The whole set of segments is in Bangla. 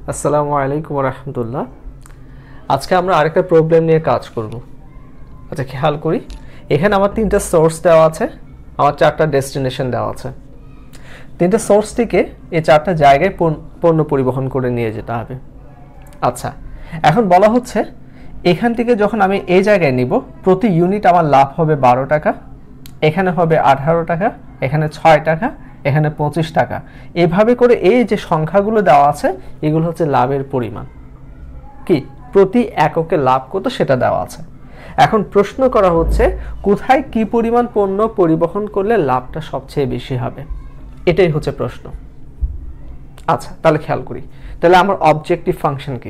আসসালামু আলাইকুম ওয়া রাহমাতুল্লাহ। আজকে আমরা আরেকটা প্রবলেম নিয়ে কাজ করব। আচ্ছা, খেয়াল করি, এখানে আমার তিনটা সোর্স দেওয়া আছে, আমার চারটা ডেস্টিনেশন দেওয়া আছে। তিনটা সোর্স থেকে এই চারটা জায়গায় পণ্য পরিবহন করে নিয়ে যেতে হবে। আচ্ছা, এখন বলা হচ্ছে এখান থেকে যখন আমি এই জায়গায় নিব, প্রতি ইউনিট আমার লাভ হবে 12 টাকা, এখানে হবে 18 টাকা, এখানে 6 টাকা, এখানে 25 টাকা। এভাবে করে এই যে সংখ্যাগুলো দেওয়া আছে এগুলো হচ্ছে লাভের পরিমাণ। কি প্রতি এককে লাভ কত সেটা দেওয়া আছে। এখন প্রশ্ন করা হচ্ছে কোথায় কি পরিমাণ পণ্য পরিবহন করলে লাভটা সবচেয়ে বেশি হবে, এটাই হচ্ছে প্রশ্ন। আচ্ছা, তাহলে খেয়াল করি, তাহলে আমার অবজেক্টিভ ফাংশন কি?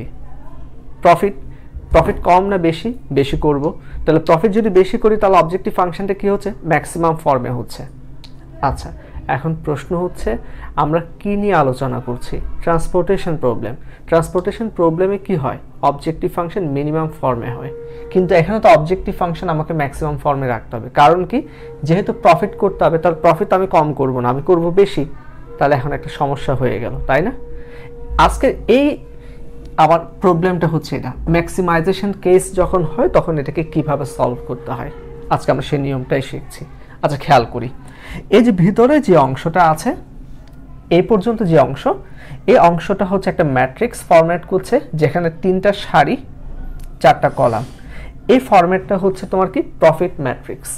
প্রফিট কম না বেশি? বেশি করব। তাহলে প্রফিট যদি বেশি করি তাহলে অবজেক্টিভ ফাংশনটা কি হচ্ছে? ম্যাক্সিমাম ফর্মে হচ্ছে। আচ্ছা, এখন প্রশ্ন হচ্ছে আমরা কি নিয়ে আলোচনা করছি? Transportation problem. ট্রান্সপোর্টেশন প্রবলেমে কি হয়? অবজেক্টিভ ফাংশন মিনিমাম ফর্মে হয়, কিন্তু এখানে তো অবজেক্টিভ ফাংশন আমাকে ম্যাক্সিমাম ফর্মে রাখতে হবে। কারণ কি? যেহেতু প্রফিট করতে হবে, তাহলে প্রফিট আমি কম করব না, আমি করব বেশি। তাহলে এখন একটা সমস্যা হয়ে গেল, তাই না? আজকে এই আমার প্রবলেমটা হচ্ছে এটা, ম্যাক্সিমাইজেশন কেস যখন হয় তখন এটাকে কিভাবে সলভ করতে হয়, আজকে আমরা সেই নিয়মটাই শিখছি। আচ্ছা, খেয়াল করি, এই যে ভিতরে যে অংশটা আছে, এই পর্যন্ত যে অংশ, এই অংশটা হচ্ছে একটা ম্যাট্রিক্স ফরম্যাট করছে, যেখানে 3টা সারি 4টা কলাম। এই ফরম্যাটটা হচ্ছে তোমার কি? Profit matrix.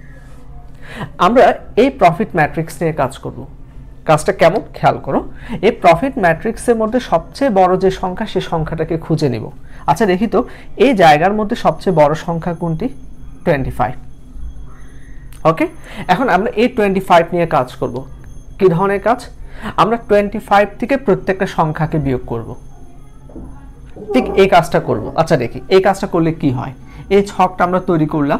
আমরা এই প্রফিট ম্যাট্রিক্স নিয়ে কাজ করব। কাজটা কেমন খেয়াল করো, এই প্রফিট ম্যাট্রিক্সের মধ্যে সবচেয়ে বড় যে সংখ্যা, সেই সংখ্যাটাকে খুঁজে নিব। আচ্ছা, দেখি তো এই জায়গার মধ্যে সবচেয়ে বড় সংখ্যা কোনটি? 25। ওকে, এখন আমরা এই 25 নিয়ে কাজ করব। কি ধরনের কাজ? আমরা 25 থেকে প্রত্যেকটা সংখ্যাকে বিয়োগ করব, ঠিক এই কাজটা করব। আচ্ছা, দেখি এই কাজটা করলে কি হয়। এই ছকটা আমরা তৈরি করলাম,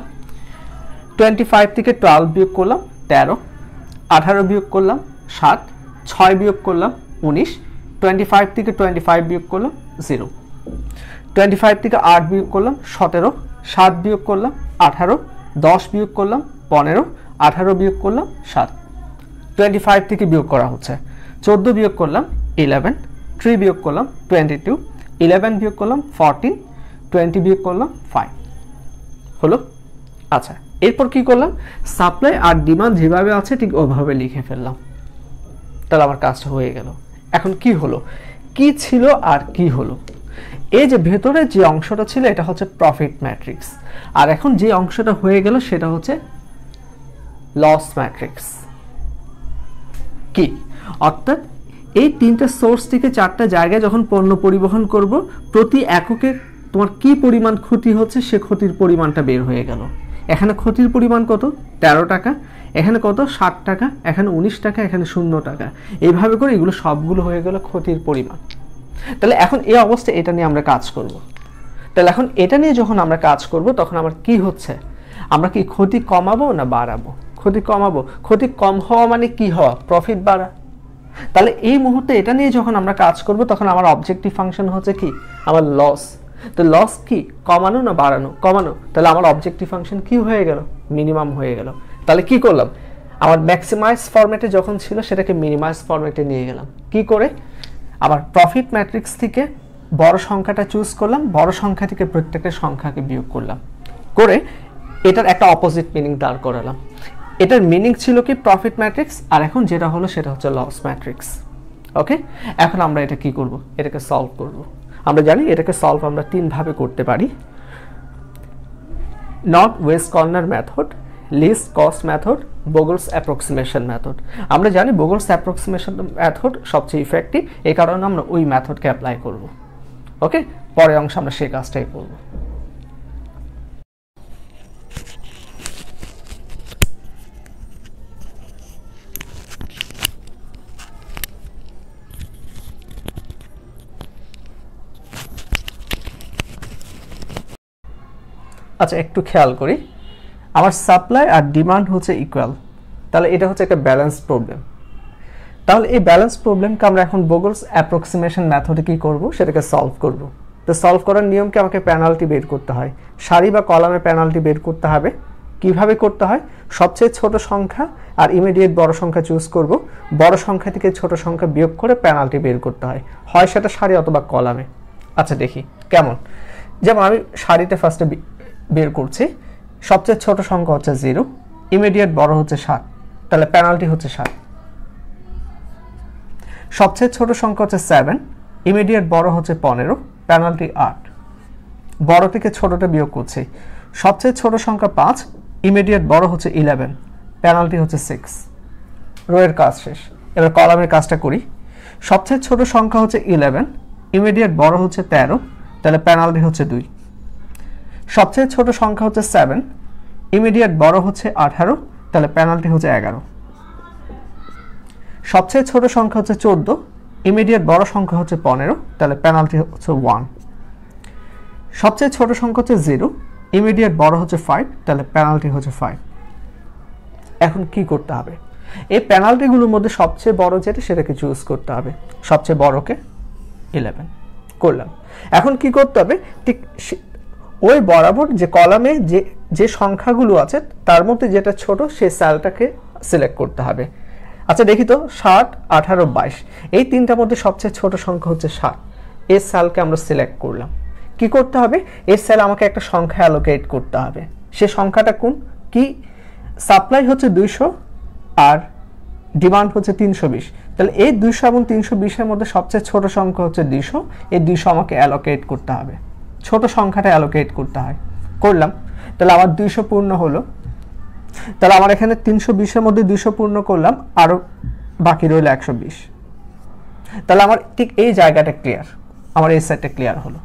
25 থেকে 12 বিয়োগ করলাম 13, 18 বিয়োগ করলাম 7, 6 বিয়োগ করলাম 19, 25 থেকে 25 বিয়োগ করলাম 0, 25 থেকে 8 বিয়োগ করলাম 17, 7 বিয়োগ করলাম 18, 10 বিয়োগ করলাম 15, 18 বিয়োগ করলাম 7। 25 থেকে বিয়োগ করা হচ্ছে, 14 বিয়োগ করলাম 11, 3 বিয়োগ করলাম 22, 11 বিয়োগ করলাম 14, 20 বিয়োগ করলাম 5। হলো? আচ্ছা, এরপর কি করলাম? সাপ্লাই আর ডিমান্ড যেভাবে আছে ঠিক ওভাবে লিখে ফেললাম। তাহলে আমার কাজটা হয়ে গেল। এখন কি হলো? কি ছিল আর কি হলো? এই যে ভেতরে যে অংশটা ছিল এটা হচ্ছে প্রফিট ম্যাট্রিক্স, আর এখন যে অংশটা হয়ে গেল সেটা হচ্ছে লস ম্যাট্রিক্স। কি অর্থাৎ এই 3টা সোর্স থেকে 4টা জায়গায় যখন পণ্য পরিবহন করব, প্রতি এককে তোমার কি পরিমাণ ক্ষতি হচ্ছে সে ক্ষতির পরিমাণটা বের হয়ে গেল। এখানে ক্ষতির পরিমাণ কত? 13 টাকা, এখানে কত? 60 টাকা, এখানে 19 টাকা, এখানে 0 টাকা। এইভাবে করে এগুলো সবগুলো হয়ে গেল ক্ষতির পরিমাণ। তাহলে এখন এই অবস্থায় এটা নিয়ে আমরা কাজ করব। তাহলে এখন এটা নিয়ে যখন আমরা কাজ করব তখন আমার কি হচ্ছে? আমরা কি ক্ষতি কমাবো না বাড়াবো? ক্ষতি কমাবো। ক্ষতি কম হওয়া মানে কি হওয়া? প্রফিট বাড়া। তাহলে এই মুহূর্তে এটা নিয়ে যখন আমরা কাজ করব তখন আমার অবজেক্টিভ ফাংশন হচ্ছে কি? আমার লস। তো লস কি? কমানো না বাড়ানো? কমানো। তাহলে আমার অবজেক্টিভ ফাংশন কি হয়ে গেল? মিনিমাম হয়ে গেল। তাহলে কি করলাম? আমার ম্যাক্সিমাইজ ফরম্যাটে যখন ছিল সেটাকে মিনিমাইজ ফরম্যাটে নিয়ে গেলাম। কি করে? আবার প্রফিট ম্যাট্রিক্স থেকে বড় সংখ্যাটা চুজ করলাম, বড় সংখ্যা থেকে প্রত্যেকটা সংখ্যাকে বিয়োগ করলাম, করে এটার একটা অপোজিট মিনিং দাঁড় করালাম। এটার মিনিং ছিল কি? প্রফিট ম্যাট্রিক্স, আর এখন যেটা হলো সেটা হচ্ছে লস ম্যাট্রিক্স। ওকে, এখন আমরা এটা কি করব? এটাকে সলভ করব। আমরা জানি এটাকে সলভ আমরা 3 ভাবে করতে পারি: north west corner method, least cost method, Vogel's approximation method. আমরা জানি বোগলস অ্যাপ্রক্সিমেশন মেথড সবচেয়ে ইফেক্টিভ, এই কারণে আমরা ওই মেথডকে অ্যাপ্লাই করব। ওকে, পরের অংশে আমরা সেই কাজটাই করব। আচ্ছা, একটু খেয়াল করি, আমার সাপ্লাই আর ডিমান্ড হচ্ছে ইকুয়াল, তাহলে এটা হচ্ছে একটা ব্যালেন্স প্রবলেম। তাহলে এই ব্যালেন্স প্রবলেমকে আমরা এখন বোগলস অ্যাপ্রক্সিমেশন মেথডে কি করব? সেটাকে সলভ করব। তো সলভ করার নিয়মকে আমাকে পেনাল্টি বের করতে হয়, সারি বা কলামে পেনাল্টি বের করতে হবে। কিভাবে করতে হয়, সবচেয়ে ছোট সংখ্যা আর ইমিডিয়েট বড় সংখ্যা চুজ করব, বড় সংখ্যা থেকে ছোট সংখ্যা বিয়োগ করে পেনাল্টি বের করতে হয়, হয় সেটা সারি অথবা কলামে। আচ্ছা দেখি কেমন। যেমন আমি সারিতে ফার্স্টে বের করছি, সবচেয়ে ছোট সংখ্যা হচ্ছে 0, ইমিডিয়েট বড় হচ্ছে 7, তাহলে পেনাল্টি হচ্ছে 7। সবচেয়ে ছোট সংখ্যা হচ্ছে 7, ইমিডিয়েট বড় হচ্ছে 15, পেনাল্টি 8। বড় থেকে ছোটটা বিয়োগ করছি, সবচেয়ে ছোট সংখ্যা 5, ইমিডিয়েট বড় হচ্ছে 11, পেনাল্টি হচ্ছে 6। রোয়ের কাজ শেষ। এবার কলামের কাজটা করি। সবচেয়ে ছোট সংখ্যা হচ্ছে 11, ইমিডিয়েট বড় হচ্ছে 13, তাহলে পেনাল্টি হচ্ছে 2। সবচেয়ে ছোট সংখ্যা হচ্ছে 7, ইমিডিয়েট বড় হচ্ছে 18, তাহলে পেনাল্টি হচ্ছে 11। সবচেয়ে ছোট সংখ্যা হচ্ছে 14, ইমিডিয়েট বড় সংখ্যা হচ্ছে 15, তাহলে পেনাল্টি হচ্ছে 1। সবচেয়ে ছোট সংখ্যা হচ্ছে 0, ইমিডিয়েট বড় হচ্ছে 5, তাহলে পেনাল্টি হচ্ছে 5। এখন কি করতে হবে, এই পেনাল্টিগুলোর মধ্যে সবচেয়ে বড় যেটা সেটাকে চুজ করতে হবে, সবচেয়ে বড়কে 11 করলাম। এখন কি করতে হবে, ঠিক ওই বরাবর যে কলামে যে সংখ্যাগুলো আছে তার মধ্যে যেটা ছোট সেই সেলটাকে সিলেক্ট করতে হবে। আচ্ছা দেখি তো, 7, 18, 22 এই তিনটার মধ্যে সবচেয়ে ছোট সংখ্যা হচ্ছে 7, এই সেলকে আমরা সিলেক্ট করলাম। কি করতে হবে, এই সেল আমাকে একটা সংখ্যা অ্যালোকেট করতে হবে। সে সংখ্যাটা কোন কি, সাপ্লাই হচ্ছে 200 আর ডিমান্ড হচ্ছে 320, তাহলে এই 200 এবং 320 এর মধ্যে সবচেয়ে ছোট সংখ্যা হচ্ছে 200, এই 200 আমাকে অ্যালোকেট করতে হবে, ছোট সংখ্যাটা অ্যালোকেট করতে হয়। করলাম, তাহলে আমার 200 পূর্ণ হলো। তাহলে আমার এখানে 320 এর মধ্যে 200 পূর্ণ করলাম, আরো বাকি রইল 120। তাহলে আমার ঠিক এই জায়গাটা ক্লিয়ার, আমার এই সাইডটা ক্লিয়ার হলো।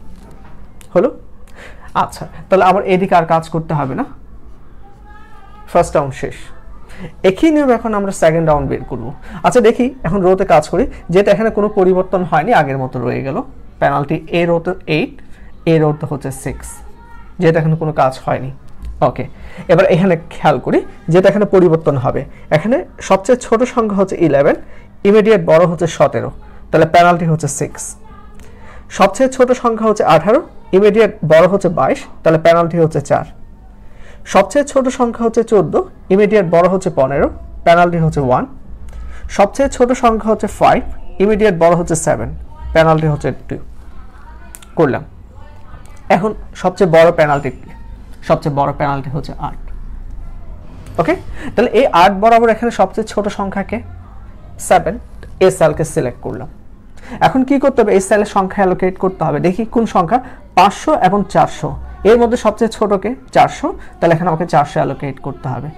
আচ্ছা, তাহলে আমার এদিকে আর কাজ করতে হবে না, ফার্স্ট রাউন্ড শেষ। একই নিয়ম এখন আমরা সেকেন্ড রাউন্ড বের করব। আচ্ছা দেখি, এখন রোতে কাজ করি, যেটা এখানে কোনো পরিবর্তন হয়নি, আগের মতো রয়ে গেল। পেনাল্টি এ রোতে 8, এ রোতে হচ্ছে 6, যেটা এখানে কোনো কাজ হয়নি। ওকে, এবার এখানে খেয়াল করি, যেটা এখানে পরিবর্তন হবে, এখানে সবচেয়ে ছোট সংখ্যা হচ্ছে 11, ইমিডিয়েট বড় হচ্ছে 17, তাহলে পেনাল্টি হচ্ছে 6। সবচেয়ে ছোট সংখ্যা হচ্ছে 18, ইমিডিয়েট বড় হচ্ছে 22, তাহলে পেনাল্টি হচ্ছে 4। সবচেয়ে ছোট সংখ্যা হচ্ছে 14, ইমিডিয়েট বড় হচ্ছে 15, পেনাল্টি হচ্ছে 1। সবচেয়ে ছোট সংখ্যা হচ্ছে 5, ইমিডিয়েট বড় হচ্ছে 7, পেনাল্টি হচ্ছে 2। করলাম। এখন সবচেয়ে বড় পেনাল্টি হচ্ছে 8। ওকে, তাহলে এই 8 বরাবর এখানে সবচেয়ে ছোট সংখ্যাকে 7, এই সেলকে সিলেক্ট করলাম। এখন কি করতে হবে, এই সেলের সংখ্যা অ্যালোকেট করতে হবে। দেখি কোন সংখ্যা, 500 এবং 400, এর মধ্যে সবচেয়ে ছোটকে 400, তাহলে এখানে আমাকে 400 অ্যালোকেট করতে হবে।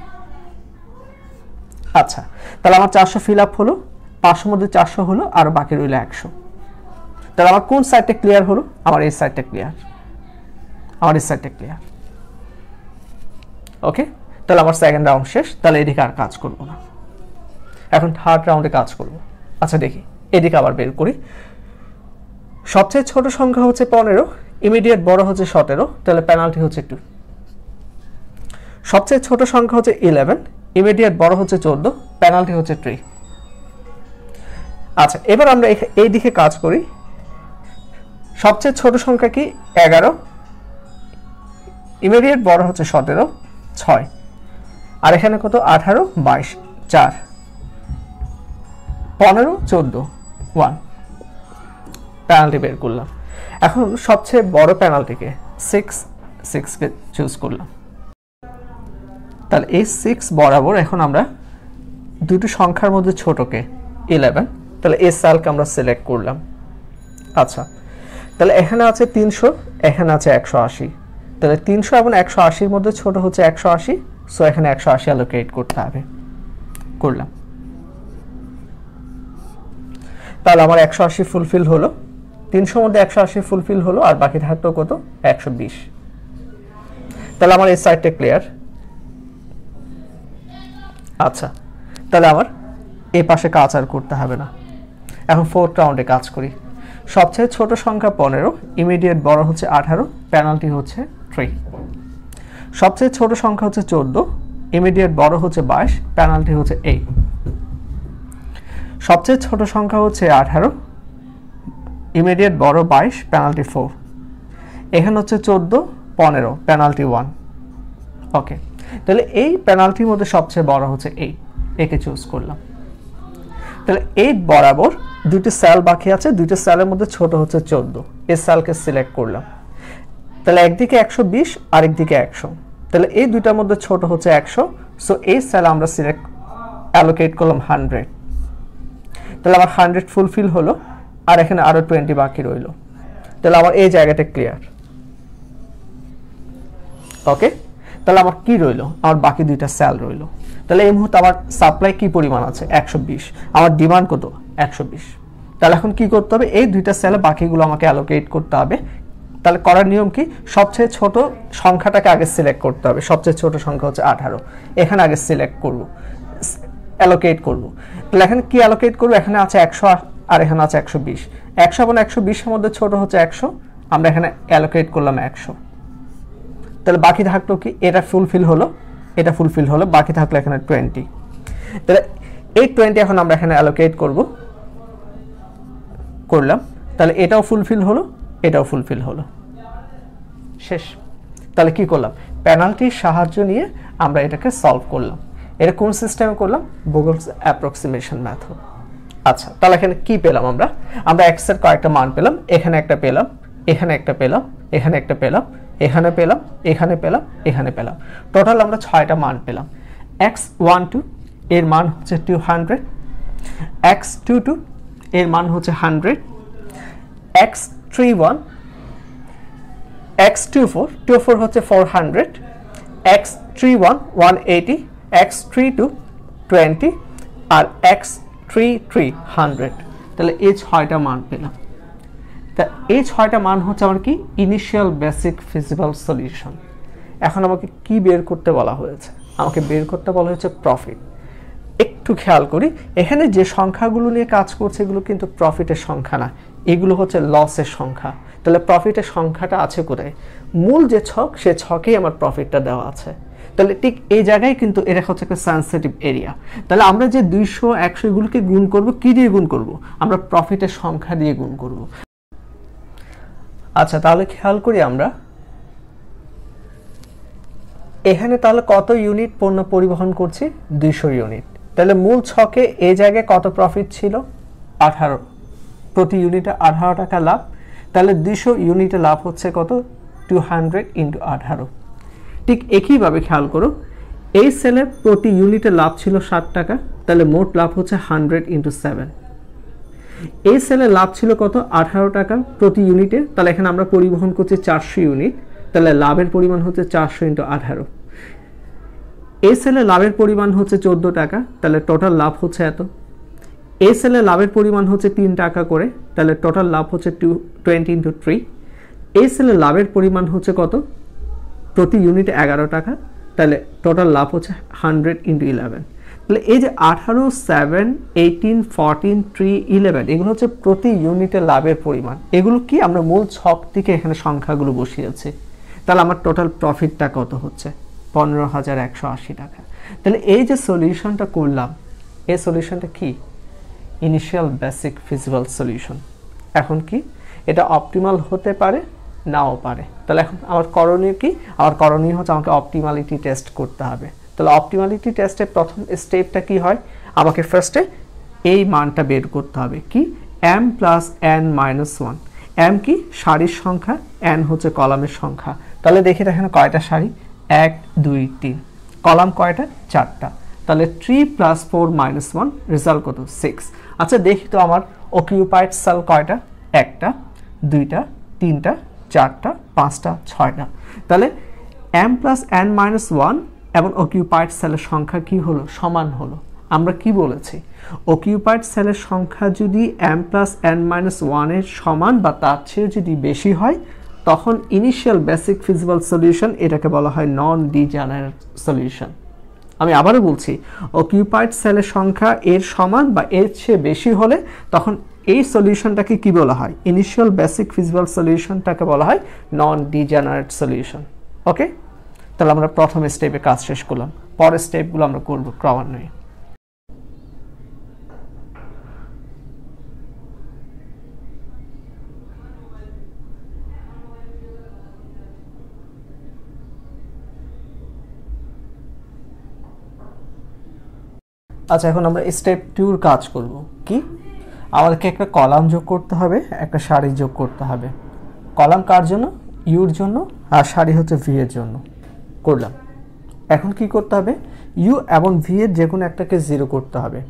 আচ্ছা, তাহলে আমার 400 ফিল আপ হলো, 500 মধ্যে 400 হলো, আর বাকি রইল 100। তাহলে আমার কোন সাইডটা ক্লিয়ার হলো, আমার এই সাইডটা ক্লিয়ার, ওকে, তাহলে আমার সেকেন্ড রাউন্ড শেষ। তাহলে এদিকে আর কাজ করব না, এখন থার্ড রাউন্ডে কাজ করব। আচ্ছা দেখি, এদিকে আবার বের করি। সবচেয়ে ছোট সংখ্যা হচ্ছে 15, ইমিডিয়েট বড় হচ্ছে 17, তাহলে পেনাল্টি হচ্ছে 2। সবচেয়ে ছোট সংখ্যা হচ্ছে 11, ইমিডিয়েট বড় হচ্ছে 14, পেনাল্টি হচ্ছে 3। আচ্ছা, এবার আমরা এই দিকে কাজ করি। সবচেয়ে ছোট সংখ্যা কি, 11, ইমিডিয়েট বড় হচ্ছে 17, 6, আর এখানে কত, 18, 22, 4, 15, 14, 1, পেনাল্টি বের করলাম। এখন সবচেয়ে বড় পেনাল্টিকে 6কে চুজ করলাম। তাহলে এই 6 বরাবর এখন আমরা দুটো সংখ্যার মধ্যে ছোটকে 11, তাহলে এই সেলকে আমরা সিলেক্ট করলাম। আচ্ছা, তাহলে এখানে আছে 300, এখানে আছে 180, তাহলে 300 এবং 180-র মধ্যে ছোট হচ্ছে 180, সো এখানে 180 অ্যালোকেট করতে হবে। করলাম, তাহলে আমার 180 ফুলফিল হলো, 300 মধ্যে 180 ফুলফিল হলো, আর বাকি থাকতো কত, 120। তাহলে আমার এই সাইডটা ক্লিয়ার। আচ্ছা, তাহলে আমার এই পাশে কাজ আর করতে হবে না। এখন ফোর্থ রাউন্ডে কাজ করি। সবচেয়ে ছোট সংখ্যা 15, ইমিডিয়েট বড় হচ্ছে 18, পেনাল্টি হচ্ছে 3। সবচেয়ে ছোট সংখ্যা হচ্ছে 14, ইমিডিয়েট বড় হচ্ছে 22, পেনাল্টি হচ্ছে 8। সবচেয়ে ছোট সংখ্যা হচ্ছে 18, ইমিডিয়েট বড় 22, পেনাল্টি 4। এখানে হচ্ছে 14, 15, পেনাল্টি 1। ওকে, তাহলে এই পেনাল্টির মধ্যে সবচেয়ে বড় হচ্ছে 8, একে চুজ করলাম। তাহলে 8 বরাবর দুটি সেল বাকি আছে, দুইটা সেলের মধ্যে ছোট হচ্ছে 14, এই সেলকে সিলেক্ট করলাম। তাহলে একদিকে 120 আরেকদিকে 100, তাহলে এই দুইটার মধ্যে ছোট হচ্ছে 100, সো এই সেল আমরা সিলেক্ট অ্যালোকেট করলাম 100। তাহলে আমার 100 ফুলফিল হলো, আর এখানে আরো 20 বাকি রইল। তাহলে আমার এই জায়গাটা ক্লিয়ার। ওকে, তাহলে আমার কি রইল? আমার বাকি দুইটা সেল রইল। তাহলে এই মুহূর্তে আমার সাপ্লাই কি পরিমাণ আছে? 120, আমার ডিমান্ড কত? 120। তাহলে এখন কি করতে হবে? এই দুইটা সেলে বাকিগুলো আমাকে অ্যালোকেট করতে হবে। তাহলে করার নিয়ম কি? সবচেয়ে ছোট সংখ্যাটাকে আগে সিলেক্ট করতে হবে। সবচেয়ে ছোট সংখ্যা হচ্ছে 18, এখানে আগে সিলেক্ট করব, অ্যালোকেট করব। তাহলে এখানে কি অ্যালোকেট করব? এখানে আছে 100 আর এখানে আছে 120। 100 এবং 120 এর মধ্যে ছোট হচ্ছে 100, আমরা এখানে অ্যালোকেট করলাম 100। তাহলে বাকি থাকলো কি? এটা ফুলফিল হলো, এটা ফুলফিল হলো, বাকি থাকলো এখানে 20। তাহলে এই 20 এখন আমরা এখানে অ্যালোকেট করলাম। তাহলে এটাও ফুলফিল হলো, এটাও ফুলফিল হলো, শেষ। তাহলে কি করলাম? পেনাল্টির সাহায্য নিয়ে আমরা এটাকে সলভ করলাম। এটা কোন সিস্টেমে করলাম? Vogel's approximation method. আচ্ছা, তাহলে এখানে কি পেলাম? আমরা x এর কয়েকটা মান পেলাম, এখানে একটা পেলাম, এখানে একটা পেলাম, এখানে একটা পেলাম, এখানে পেলাম, এখানে পেলাম, এখানে পেলাম। টোটাল আমরা 6টা মান পেলাম। x12 এর মান হচ্ছে 200, x22 এর মান হচ্ছে 100, x31, x24 হচ্ছে 400, x31 180, x32 20 আর x33 100। তাহলে এই 6টা মান পেলাম। তা এই 6টা মান হচ্ছে আমার কি? Initial basic feasible solution. এখন আমাকে কি বের করতে বলা হয়েছে? আমাকে বের করতে বলা হয়েছে প্রফিট। একটু খেয়াল করি, এখানে যে সংখ্যাগুলো নিয়ে কাজ করছে এগুলো কিন্তু প্রফিটের সংখ্যা না, এগুলো হচ্ছে লসের সংখ্যা। তাহলে প্রফিটের সংখ্যাটা আছে কোথায়? মূল যে ছক, সে ছকেই আমার প্রফিটটা দেওয়া আছে। তাহলে ঠিক এই জায়গায় কিন্তু এটা হচ্ছে একটা সেনসিটিভ এরিয়া। তাহলে আমরা যে 200 100 এগুলোকে গুণ করব, কি দিয়ে গুণ করব? আমরা প্রফিটের সংখ্যা দিয়ে গুণ করব। আচ্ছা, তাহলে খেয়াল করি আমরা এখানে তাহলে কত ইউনিট পণ্য পরিবহন করছি? 200 ইউনিট। তাহলে মূল ছকে এই জায়গায় কত প্রফিট ছিল? 18, প্রতি ইউনিটে 18 টাকা লাভ। তাহলে 200 ইউনিটে লাভ হচ্ছে কত? 200 × 18। ঠিক একইভাবে খেয়াল করো, এই সেলের প্রতি ইউনিটে লাভ ছিল 60 টাকা, তাহলে মোট লাভ হচ্ছে 100 × 7। এই সেলের লাভ ছিল কত? 18 টাকা প্রতি ইউনিটে, তাহলে এখানে আমরা পরিবহন করছি 400 ইউনিট, তাহলে লাভের পরিমাণ হচ্ছে 400 × 18। এই সেলের লাভের পরিমাণ হচ্ছে 14 টাকা, তাহলে টোটাল লাভ হচ্ছে এত। এই সেলের লাভের পরিমাণ হচ্ছে 3 টাকা করে, তাহলে টোটাল লাভ হচ্ছে 20 × 3। এই সেলের লাভের পরিমাণ হচ্ছে কত? প্রতি ইউনিটে 11 টাকা, তাহলে টোটাল লাভ হচ্ছে 100 × 11। তাহলে এই যে 18, 7, 18, 14, 3, 11 এগুলো হচ্ছে প্রতি ইউনিটে লাভের পরিমাণ। এগুলো কি? আমরা মূল ছক থেকে এখানে সংখ্যাগুলো বসিয়েছি। তাহলে আমার টোটাল প্রফিটটা কত হচ্ছে? 15,180 টাকা। তাহলে এই যে সলিউশনটা করলাম, এই সলিউশনটা কি? Initial basic feasible solution. এখন কি? এটা অপটিমাল হতে পারে, নাও পারে। তাহলে এখন আমার করণীয় কি? আমার করণীয় হচ্ছে আমাকে অপটিমালিটি টেস্ট করতে হবে। তাহলে অপটিমালিটি টেস্টের প্রথম স্টেপটা কি হয়? আমাকে ফার্স্টে এই মানটা বের করতে হবে। কি? m + n - 1। m কি? সারির সংখ্যা, n হচ্ছে কলামের সংখ্যা। তাহলে দেখি এখানে কয়টা সারি? 1 2 3। কলাম কয়টা? 4টা। তাহলে 3 + 4 - 1 রেজাল্ট কত? 6। আচ্ছা দেখি তো আমার অকিউপাইড সেল কয়টা? 1টা 2টা 3টা 4টা 5টা 6টা। তাহলে m + n - 1 এবং অকিউপাইড সেলের সংখ্যা কি হলো? সমান হলো। আমরা কি বলেছি? অকিউপাইড সেলের সংখ্যা যদি m + n - 1 এর সমান বা তার চেয়ে যদি বেশি হয়, তখন ইনিশিয়াল বেসিক ফিজিবল সলিউশন, এটাকে বলা হয় নন ডিজেনারেট সলিউশন। আমি আবারও বলছি, অকিউপাইড সেলের সংখ্যা এর সমান বা এর চেয়ে বেশি হলে তখন এই সলিউশনটাকে কি বলা হয়? ইনিশিয়াল বেসিক ফিজিবল সলিউশনটাকে বলা হয় নন ডিজেনারেট সলিউশন। ওকে, তাহলে আমরা প্রথম স্টেপে কাজ শেষ করলাম, পরের স্টেপগুলো আমরা করব ক্রমান্বয়ে। আচ্ছা, এখন আমরা স্টেপ 2 কাজ করব। কি, আমাদেরকে একটা কলাম যোগ করতে হবে, একটা সারি যোগ করতে হবে। কলাম কার জন্য? ইউর জন্য, আর সারি হচ্ছে ভি এর জন্য। করলাম। এখন কি করতে হবে? ইউ এবং ভি এর যে কোনো একটাকে 0 করতে হবে।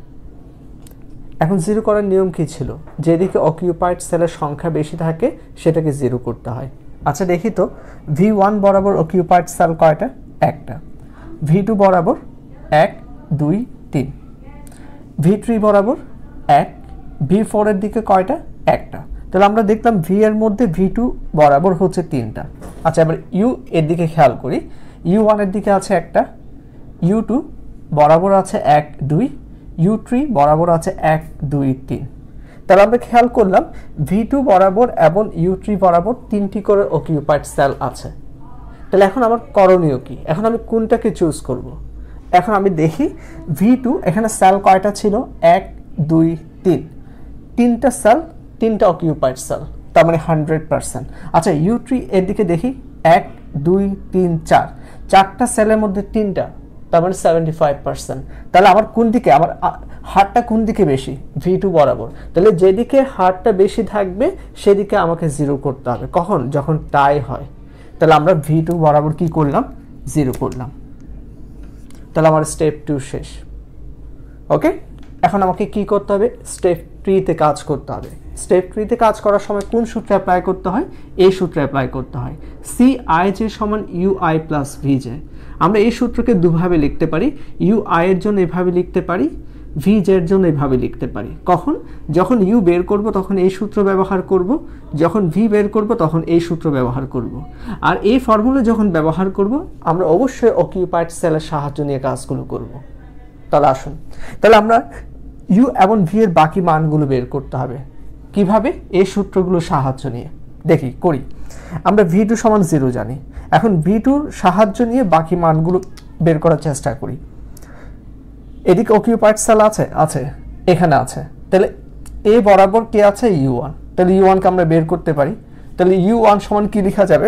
এখন 0 করার নিয়ম কি ছিল? যেদিকে অকিউপাইড সেলের সংখ্যা বেশি থাকে সেটাকে 0 করতে হয়। আচ্ছা দেখি তো, V1 বরাবর অকিউপাইড সেল কয়টা? একটা। V2 বরাবর 1 2 3। V3 বরাবর 1। V4 এর দিকে কয়টা? একটা। তাহলে আমরা দেখলাম V এর মধ্যে V2 বরাবর হচ্ছে 3টা। আচ্ছা, এবার U এর দিকে খেয়াল করি। U1 এর দিকে আছে একটা, U2 বরাবর আছে 1 2, U3 বরাবর আছে 1 2 3। তাহলে আমরা খেয়াল করলাম V2 বরাবর এবং U3 বরাবর 3টি করে অকিউপাইড সেল আছে। তাহলে এখন আমার করণীয় কি? এখন আমি কোনটাকে চুজ করব? এখন আমি দেখি V2 এখানে সেল কয়টা ছিল? 1 2 3। 3টা সেল, 3টা অকিউপাইড সেল, তার মানে 100%। আচ্ছা, U3 এর দিকে দেখি 1 2 3 4। 4টা সেলের মধ্যে 3টা, তার মানে 75%। তাহলে আমার কোন দিকে, আমার হারটা কোন দিকে বেশি? V2 বরাবর। তাহলে যেদিকে হারটা বেশি থাকবে সেদিকে আমাকে 0 করতে হবে। কখন? যখন টাই হয়। তাহলে আমরা V2 বরাবর কি করলাম? 0 করলাম। তাহলে আমার স্টেপ 2 শেষ। ওকে, এখন আমাকে কি করতে হবে? স্টেপ 3 তে কাজ করতে হবে। স্টেপ 3 তে কাজ করার সময় কোন সূত্র অ্যাপ্লাই করতে হয়? এই সূত্র অ্যাপ্লাই করতে হয়, CIJ সমান UI প্লাস VJ। আমরা এই সূত্রকে দুভাবে লিখতে পারি। UI এর জন্য এভাবে লিখতে পারি, VJ এর জন্য এভাবে লিখতে পারি। কখন? যখন U বের করব তখন এই সূত্র ব্যবহার করব, যখন V বের করব তখন এই সূত্র ব্যবহার করব। আর এই ফর্মুলা যখন ব্যবহার করব আমরা অবশ্যই অকিউপাইড সেলের সাহায্য নিয়ে কাজগুলো করব। তাহলে আসুন, তাহলে আমরা U এবং V এর বাকি মানগুলো বের করতে হবে। কিভাবে? এই সূত্রগুলোর সাহায্য নিয়ে। দেখি, করি। আমরা V2 সমান 0 জানি। এখন V2 সাহায্য নিয়ে বাকি মানগুলো বের করার চেষ্টা করি। এদিকে অকিউপাইড সেল আছে, আছে, এখানে আছে। তাহলে এ বরাবর কে আছে? U1। তাহলে U1 কে আমরা বের করতে পারি। তাহলে U1 সমান কি লেখা যাবে?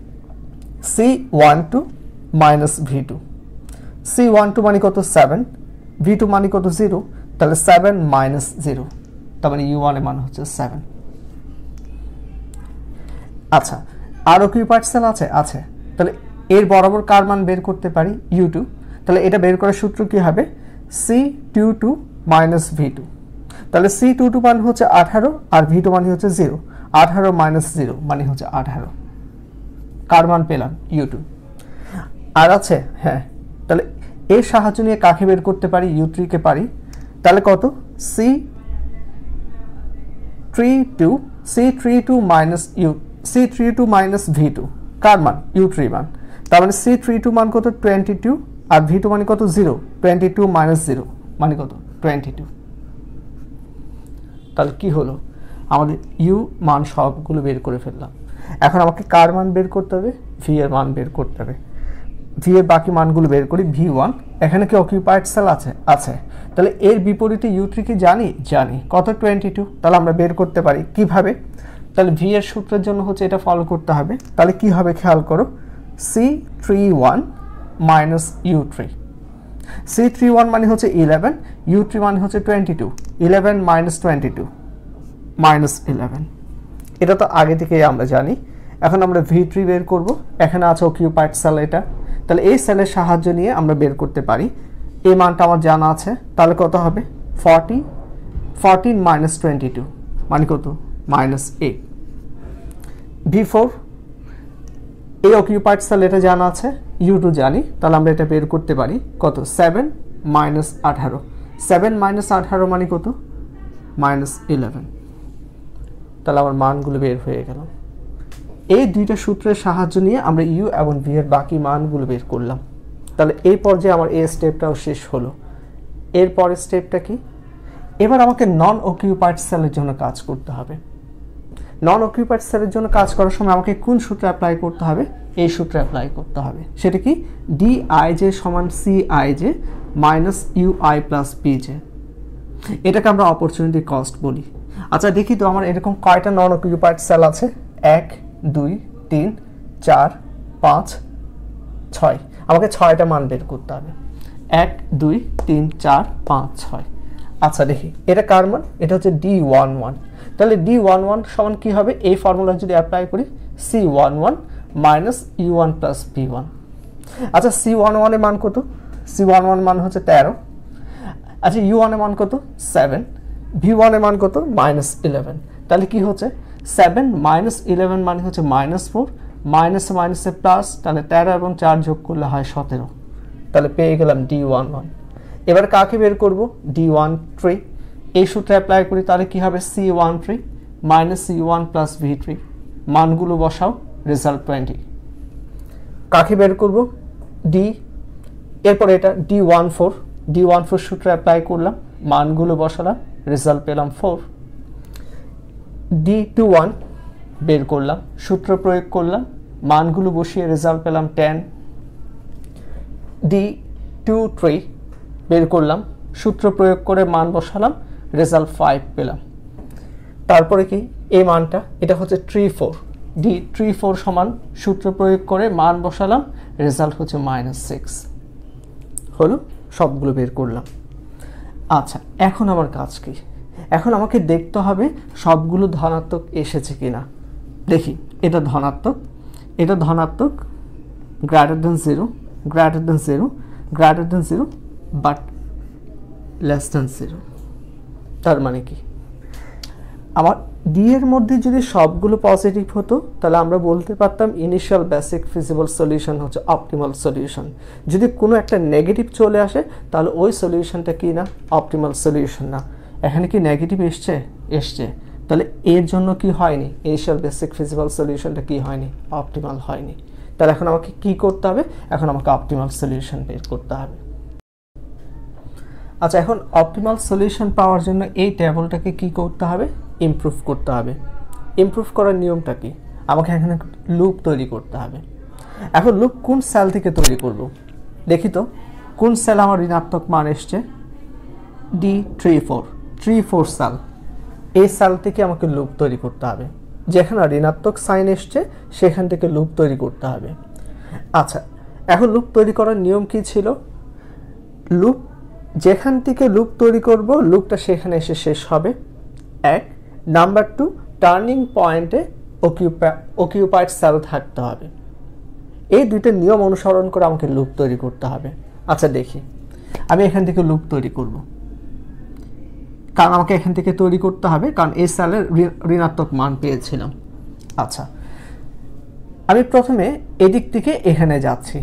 C12 minus V2। C12 মানে কত? 7। V2 মানে কত? 0। তাহলে 7 মাইনাস 0, তার মানে U1 এর মান হচ্ছে 7। আচ্ছা, আর অকিউপাইড সেল আছে, আছে। তাহলে এর বরাবর কার মান বের করতে পারি? U2। তাহলে এটা বের করার সূত্র কি হবে? C22 minus V2। তাহলে C22 মান হচ্ছে 18 আর V2 মানে হচ্ছে 0। 18 মাইনাস 0 মানে হচ্ছে 18। কার মান পেলাম? U2। আর আছে, হ্যাঁ, তাহলে এর সাহায্য নিয়ে কাকে বের করতে পারি? U3 কে পারি। তাহলে কত? C32 মাইনাস V2, কার মান? U3 মান। তার মানে C32 মান কত? 22, আর V2 মানে কত? 0। 22 মাইনাস 0 মানে কত? 22। তাহলে কি হলো? আমাদের U মান সবগুলো বের করে ফেললাম। এখন আমাকে কার মান বের করতে হবে? V এর মান বের করতে হবে। V এর বাকি মানগুলো বের করি। V1, এখানে কি অকিউপাইড সেল আছে? আছে। তাহলে এর বিপরীতে U3 কি জানি? জানি। কত? 22। তাহলে আমরা বের করতে পারি। কিভাবে? তাহলে V এর সূত্রের জন্য হচ্ছে এটা ফলো করতে হবে। তাহলে কি হবে খেয়াল করো, C31 মাইনাস U3। C31 মানে হচ্ছে 11, U3 মানে হচ্ছে 22। 11 মাইনাস 22 মাইনাস 11। এটা তো আগে থেকেই আমরা জানি। এখন আমরা V3 বের করব। এখানে আছে অকিউপাইড সেল এটা। তাহলে এই সেলের সাহায্য নিয়ে আমরা বের করতে পারি। এই মানটা আমার জানা আছে। তাহলে কত হবে? 14 মাইনাস 22 মানে কত? মাইনাস 8। V4, এই অকিউপাইড সেল এটা জানা আছে, U2 জানি। তাহলে আমরা এটা বের করতে পারি। কত? 7 মাইনাস 18। 7 মাইনাস 18 মানে কত? মাইনাস 11। তাহলে আমার মানগুলো বের হয়ে গেল। এই দুইটা সূত্রের সাহায্য নিয়ে আমরা U এবং V এর বাকি মানগুলো বের করলাম। তাহলে এই পর্যায়ে আমার এই স্টেপটাও শেষ হলো। এর পরের স্টেপটা কি? এবার আমাকে নন অকিউপাইড সেলের জন্য কাজ করতে হবে। নন অকিউপাইড সেলের জন্য কাজ করার সময় আমাকে কোন সূত্র অ্যাপ্লাই করতে হবে? এই সূত্র অ্যাপ্লাই করতে হবে। সেটা কি? DIJ সমান CIJ minus UI plus PJ। এটাকে আমরা অপরচুনিটি কস্ট বলি। আচ্ছা দেখি তো আমার এরকম কয়টা নন অকিউপাইড সেল আছে? 1 2 3 4 5 6। আমাকে 6টা মান বের করতে হবে। 1 2 3 4 5 6। আচ্ছা দেখি এটা কার মান, এটা হচ্ছে D11। তাহলে D11 সমান কি হবে, এই ফর্মুলা যদি অ্যাপ্লাই করি C11 minus U1 plus B1। আচ্ছা C11 এর মান কত, C11 মান হচ্ছে 13। আচ্ছা U1 এর মান কত 7, V1 এর মান কত -11। তাহলে কি হচ্ছে 7 মাইনাস 11 মানে হচ্ছে -4, মাইনাসে মাইনাসে প্লাস, তাহলে 13 এবং 4 যোগ করলে হয় 17। তাহলে পেয়ে গেলাম D11। এবার কাকে বের করব, D13। এই সূত্রে অ্যাপ্লাই করি তাহলে কি হবে C13 minus C1 plus V3, মানগুলো বসাও, রেজাল্ট 20। কাকে বের করব D, এরপর এটা D14 সূত্রে অ্যাপ্লাই করলাম, মানগুলো বসালাম, রেজাল্ট পেলাম 4। D21 বের করলাম, সূত্র প্রয়োগ করলাম, মানগুলো বসিয়ে রেজাল্ট পেলাম 10। D23 বের করলাম, সূত্র প্রয়োগ করে মান বসালাম, রেজাল্ট 5 পেলাম। তারপরে কি এই মানটা, এটা হচ্ছে 34, D34 সমান সূত্র প্রয়োগ করে মান বসালাম, রেজাল্ট হচ্ছে -6 হলো, সবগুলো বের করলাম। আচ্ছা এখন আমার কাজ কি, এখন আমাকে দেখতে হবে সবগুলো ধনাত্মক এসেছে কিনা। দেখি এটা ধনাত্মক, এটা ধনাত্মক, greater than 0 greater than 0 greater than 0 but less than 0। তার মানে কি আমার ডি এর মধ্যে যদি সবগুলো পজিটিভ হতো তাহলে আমরা বলতে পারতাম ইনিশিয়াল বেসিক ফিজিবল সলিউশন হচ্ছে অপটিমাল সলিউশন। যদি কোনো একটা নেগেটিভ চলে আসে তাহলে ওই সলিউশনটা কি না, অপটিমাল সলিউশন না। এখানে কি নেগেটিভ এসছে, তাহলে এর জন্য কি হয়নি, ইনিশিয়াল বেসিক ফিজিবল সলিউশনটা কি হয়নি, অপটিমাল হয়নি। তাহলে এখন আমাকে কি করতে হবে, এখন আমাকে অপটিমাল সলিউশন বের করতে হবে। আচ্ছা এখন অপটিমাল সলিউশন পাওয়ার জন্য এই টেবিলটাকে কি করতে হবে, ইমপ্রুভ করতে হবে। ইমপ্রুভ করার নিয়মটা কি, আমাকে এখানে লুপ তৈরি করতে হবে। এখন লুপ কোন সেল থেকে তৈরি করব, দেখি তো কোন সেল আমার ঋণাত্মক মান এসছে, D34 সেল, এই সেল থেকে আমাকে লুপ তৈরি করতে হবে। যেখানে ঋণাত্মক সাইন এসছে সেখান থেকে লুপ তৈরি করতে হবে। আচ্ছা এখন লুপ তৈরি করার নিয়ম কি ছিল, লুপ যেখান থেকে লুপ তৈরি করব লুপটা সেখানে এসে শেষ হবে, 1 নাম্বার 2 টার্নিং পয়েন্টে অকিউপাইড সেল থাকতে হবে। এই দুইটা নিয়ম অনুসরণ করে আমাকে লুপ তৈরি করতে হবে। আচ্ছা দেখি আমি এখান থেকে লুপ তৈরি করব, কারণ আমাকে এখান থেকে তৈরি করতে হবে, কারণ এই সেলের ঋণাত্মক মান পেয়েছিলাম। আচ্ছা আমি প্রথমে এদিক থেকে এখানে যাচ্ছি।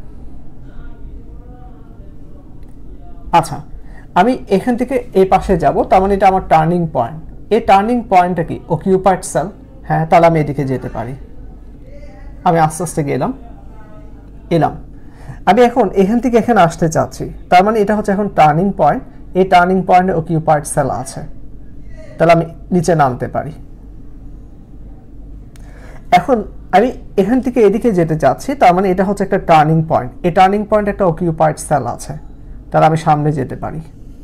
আচ্ছা আমি এখান থেকে এই পাশে যাব, তার মানে এটা আমার টার্নিং পয়েন্ট। এই টার্নিং পয়েন্টটা কি অকিউপাইড সেল, হ্যাঁ তাহলে আমি এদিকে যেতে পারি। আমি আস্তে আস্তে এলাম। আমি এখন এখান থেকে এখানে আসতে চাচ্ছি, তার মানে এটা হচ্ছে এখন টার্নিং পয়েন্ট। এই টার্নিং পয়েন্টে অকিউপাইড সেল আছে, তাহলে আমি নিচে নামতে পারি। এখন আমি এখান থেকে এদিকে যেতে চাচ্ছি, তার মানে এটা হচ্ছে একটা টার্নিং পয়েন্ট। এই টার্নিং পয়েন্টে একটা অকিউপাইড সেল আছে, তাহলে আমি সামনে যেতে পারি।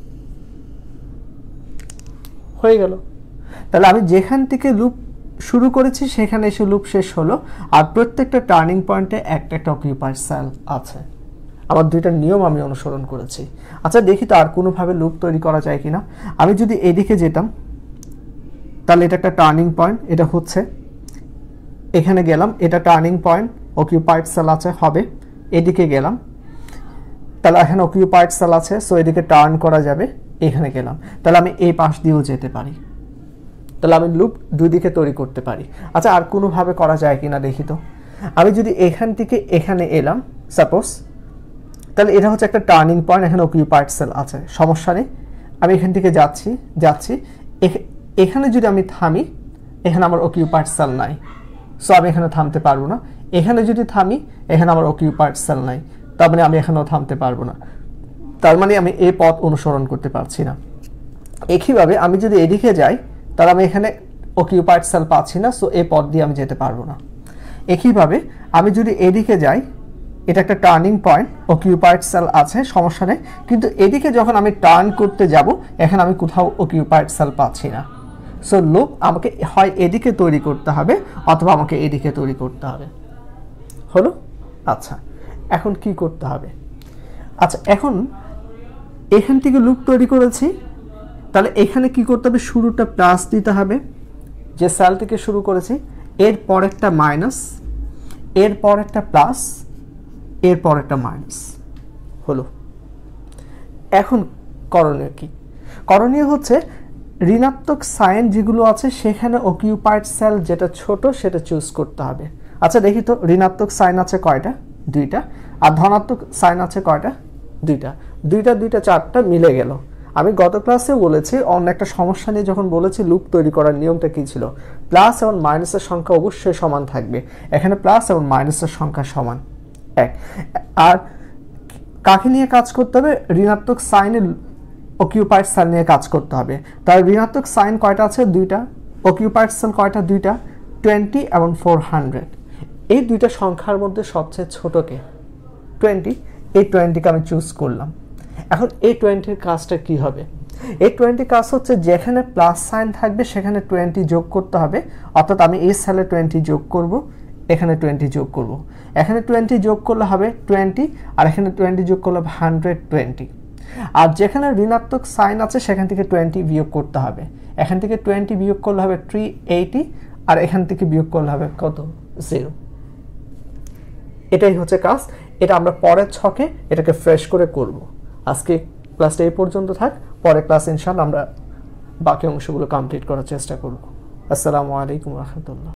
হয়ে গেল। তাহলে আমি যেখান থেকে লুপ শুরু করেছি সেখানে এসে লুপ শেষ হলো, আর প্রত্যেকটা টার্নিং পয়েন্টে একটা একটা অকিউপাইড সেল আছে। আমার দুইটা নিয়ম আমি অনুসরণ করেছি। আচ্ছা দেখি তো আর কোনোভাবে লুপ তৈরি করা যায় কিনা। আমি যদি এদিকে যেতাম তাহলে এটা একটা টার্নিং পয়েন্ট, এটা হচ্ছে এখানে গেলাম, এটা টার্নিং পয়েন্ট, অকিউপাইড সেল আছে হবে। এদিকে গেলাম, তাহলে এখানে অকিউপাইড সেল আছে, সো এদিকে টার্ন করা যাবে। এখানে গেলাম, তাহলে আমি এই পাশ দিয়েও যেতে পারি। তাহলে আমি লুপ দুই দিকে তৈরি করতে পারি। আচ্ছা আর কোনোভাবে করা যায় কিনা দেখি তো। আমি যদি এখান থেকে এখানে এলাম সাপোজ, তাহলে এটা হচ্ছে একটা টার্নিং পয়েন্ট, এখানে অকিউপাইড সেল আছে, সমস্যা নেই। আমি এখান থেকে যাচ্ছি এখানে যদি আমি থামি, এখানে আমার অকিউপাইড সেল নাই, সো আমি এখানে থামতে পারবো না। এখানে যদি থামি, এখানে আমার অকিউপাইড সেল নাই, তার মানে আমি এখানেও থামতে পারবো না, তার মানে আমি এই পথ অনুসরণ করতে পারছি না। একইভাবে আমি যদি এদিকে যাই তাহলে আমি এখানে অকিউপাইড সেল পাচ্ছি না, সো এই পথ দিয়ে আমি যেতে পারবো না। একইভাবে আমি যদি এদিকে যাই, এটা একটা টার্নিং পয়েন্ট, অকিউপাইড সেল আছে, সমস্যা নেই, কিন্তু এদিকে যখন আমি টার্ন করতে যাব এখানে আমি কোথাও অকিউপাইড সেল পাচ্ছি না। সো লুপ আমাকে হয় এদিকে তৈরি করতে হবে অথবা আমাকে এদিকে তৈরি করতে হবে। হলো? আচ্ছা এখন কি করতে হবে, আচ্ছা, এখন এখান থেকে লুপ তৈরি করেছি, তাহলে এখানে কি করতে হবে, শুরুটা প্লাস দিতে হবে, যে সেল থেকে শুরু করেছি, এরপর একটা মাইনাস, এরপর একটা প্লাস, এরপর একটা মাইনাস হলো। এখন করণীয় কি? করণীয় হচ্ছে ঋণাত্মক সাইন যেগুলো আছে সেখানে অকিউপাইড সেল যেটা ছোট সেটা চুজ করতে হবে। আচ্ছা দেখি তো, ঋণাত্মক সাইন আছে কয়টা? দুইটা। আর ধনাত্মক সাইন আছে কয়টা? দুইটা। দুইটা দুইটা চারটা মিলে গেল। আমি গত ক্লাসে বলেছি, অন্য একটা সমস্যা নিয়ে যখন বলেছি লুপ তৈরি করার নিয়মটা কী ছিল, প্লাস এবং মাইনাসের সংখ্যা অবশ্যই সমান থাকবে। এখানে প্লাস এবং মাইনাসের সংখ্যা সমান এক। আর কাকে নিয়ে কাজ করতে হবে? ঋণাত্মক সাইনের অকিউপাইড সেল নিয়ে কাজ করতে হবে। তার ঋণাত্মক সাইন কয়টা আছে? দুইটা। অকিউপাইড সেল কয়টা? দুইটা। 20 এবং 400। এই দুইটা সংখ্যার মধ্যে সবচেয়ে ছোটকে 20, এই 20কে আমি চুজ করলাম। এখন এই 20-র কাজটা কি হবে? এই 20 কাজ হচ্ছে যেখানে প্লাস সাইন থাকবে সেখানে 20 যোগ করতে হবে, অর্থাৎ আমি এই সেলে 20 যোগ করব, এখানে 20 যোগ করব। এখানে 20 যোগ করলে হবে 20, আর এখানে 20 যোগ করলে হবে 120। আর যেখানে ঋণাত্মক সাইন আছে সেখান থেকে 20 বিয়োগ করতে হবে। এখান থেকে 20 বিয়োগ করলে হবে 380, আর এখান থেকে বিয়োগ করলে হবে কত? 0। এটাই হচ্ছে কাজ। এটা আমরা পরের ছকে এটাকে ফ্রেশ করে করব। আজকে ক্লাসটা এই পর্যন্ত থাক, পরের ক্লাস ইনশাআল্লাহ আমরা বাকি অংশগুলো কমপ্লিট করার চেষ্টা করব। আসসালামু আলাইকুম ওয়া রাহমাতুল্লাহ।